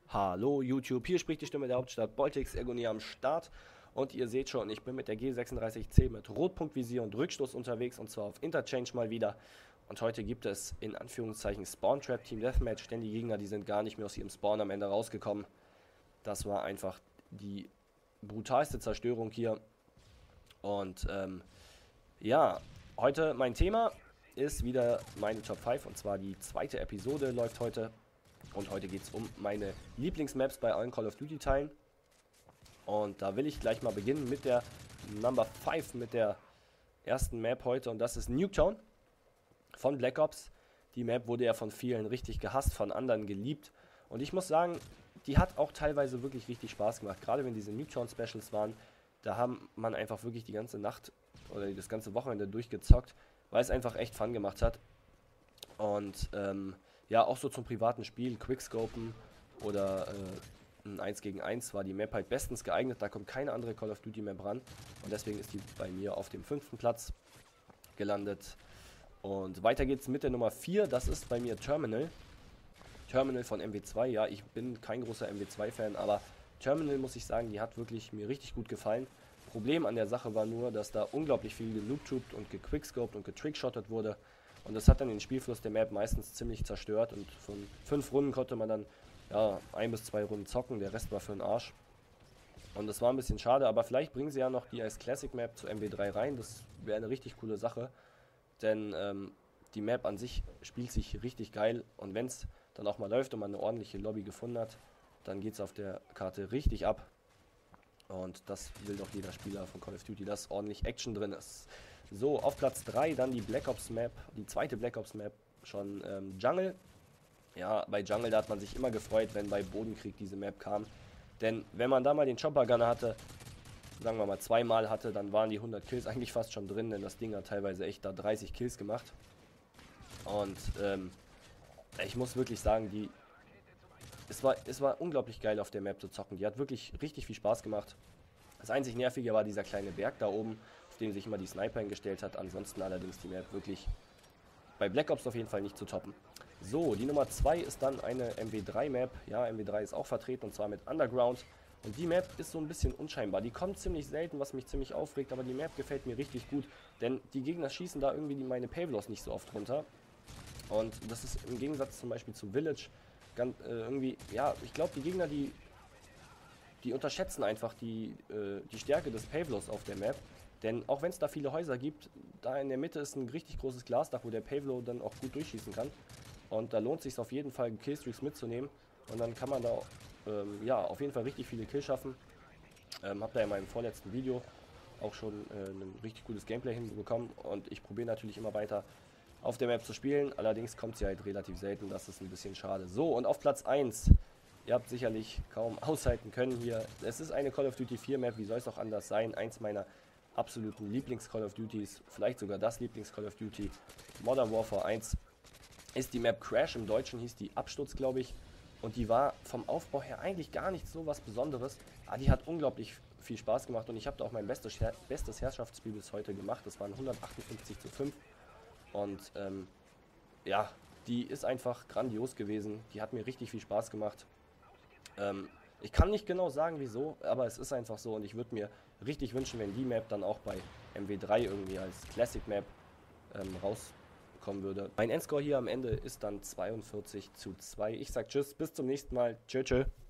Hallo YouTube, hier spricht die Stimme der Hauptstadt, Boltix Ergonie am Start. Und ihr seht schon, ich bin mit der G36C mit Rotpunktvisier und Rückstoß unterwegs, und zwar auf Interchange mal wieder. Und heute gibt es in Anführungszeichen Spawn Trap Team Deathmatch, denn die Gegner, die sind gar nicht mehr aus ihrem Spawn am Ende rausgekommen. Das war einfach die brutalste Zerstörung hier. Und ja, heute mein Thema ist wieder meine Top 5, und zwar die zweite Episode läuft heute. Und heute geht es um meine Lieblingsmaps bei allen Call of Duty Teilen. Und da will ich gleich mal beginnen mit der Number 5, mit der ersten Map heute. Und das ist Nuketown von Black Ops. Die Map wurde ja von vielen richtig gehasst, von anderen geliebt. Und ich muss sagen, die hat auch teilweise wirklich richtig Spaß gemacht. Gerade wenn diese Nuketown Specials waren, da haben man einfach wirklich die ganze Nacht oder das ganze Wochenende durchgezockt, weil es einfach echt Fun gemacht hat. Und ja, auch so zum privaten Spiel, Quickscopen oder ein 1 gegen 1 war die Map halt bestens geeignet. Da kommt keine andere Call of Duty Map ran. Und deswegen ist die bei mir auf dem 5. Platz gelandet. Und weiter geht's mit der Nummer 4. Das ist bei mir Terminal. Terminal von MW2. Ja, ich bin kein großer MW2-Fan, aber Terminal, muss ich sagen, die hat wirklich mir richtig gut gefallen. Problem an der Sache war nur, dass da unglaublich viel genoob-tubed und gequickscoped und getrickshottet wurde. Und das hat dann den Spielfluss der Map meistens ziemlich zerstört. Und von 5 Runden konnte man dann ja 1 bis 2 Runden zocken. Der Rest war für den Arsch. Und das war ein bisschen schade, aber vielleicht bringen sie ja noch die als Classic Map zu MW3 rein. Das wäre eine richtig coole Sache. Denn die Map an sich spielt sich richtig geil. Und wenn es dann auch mal läuft und man eine ordentliche Lobby gefunden hat, dann geht es auf der Karte richtig ab. Und das will doch jeder Spieler von Call of Duty, dass ordentlich Action drin ist. So, auf Platz 3 dann die Black Ops Map, die zweite Black Ops Map, schon Jungle. Ja, bei Jungle, da hat man sich immer gefreut, wenn bei Bodenkrieg diese Map kam. Denn wenn man da mal den Chopper Gunner hatte, sagen wir mal zweimal hatte, dann waren die 100 Kills eigentlich fast schon drin, denn das Ding hat teilweise echt da 30 Kills gemacht. Und ich muss wirklich sagen, es war unglaublich geil auf der Map zu zocken. Die hat wirklich richtig viel Spaß gemacht. Das einzig Nervige war dieser kleine Berg da oben, auf dem sich immer die Sniper hingestellt hat. Ansonsten allerdings die Map wirklich bei Black Ops auf jeden Fall nicht zu toppen. So, die Nummer 2 ist dann eine MW3-Map. Ja, MW3 ist auch vertreten, und zwar mit Underground. Und die Map ist so ein bisschen unscheinbar. Die kommt ziemlich selten, was mich ziemlich aufregt, aber die Map gefällt mir richtig gut. Denn die Gegner schießen da irgendwie meine Pavlos nicht so oft runter. Und das ist im Gegensatz zum Beispiel zu Village ganz, irgendwie, ja, ich glaube, die Gegner, die unterschätzen einfach die Stärke des Pavlos auf der Map. Denn auch wenn es da viele Häuser gibt, da in der Mitte ist ein richtig großes Glasdach, wo der Pavlo dann auch gut durchschießen kann. Und da lohnt es sich auf jeden Fall, Killstreaks mitzunehmen. Und dann kann man da ja, auf jeden Fall richtig viele Kills schaffen. Hab da in meinem vorletzten Video auch schon ein richtig gutes Gameplay hinbekommen. Und ich probiere natürlich immer weiter auf der Map zu spielen. Allerdings kommt sie halt relativ selten. Das ist ein bisschen schade. So, und auf Platz 1. Ihr habt sicherlich kaum aushalten können hier. Es ist eine Call of Duty 4 Map. Wie soll es auch anders sein? Eins meiner absoluten Lieblings-Call of Duties. Vielleicht sogar das Lieblings-Call of Duty. Modern Warfare 1 ist die Map Crash. Im Deutschen hieß die Absturz, glaube ich. Und die war vom Aufbau her eigentlich gar nicht so was Besonderes. Aber die hat unglaublich viel Spaß gemacht. Und ich habe da auch mein bestes Herrschaftsspiel bis heute gemacht. Das waren 158:5. Und ja, die ist einfach grandios gewesen. Die hat mir richtig viel Spaß gemacht. Ich kann nicht genau sagen, wieso, aber es ist einfach so. Und ich würde mir richtig wünschen, wenn die Map dann auch bei MW3 irgendwie als Classic Map rauskommen würde. Mein Endscore hier am Ende ist dann 42:2. Ich sag tschüss, bis zum nächsten Mal. Tschö, tschö.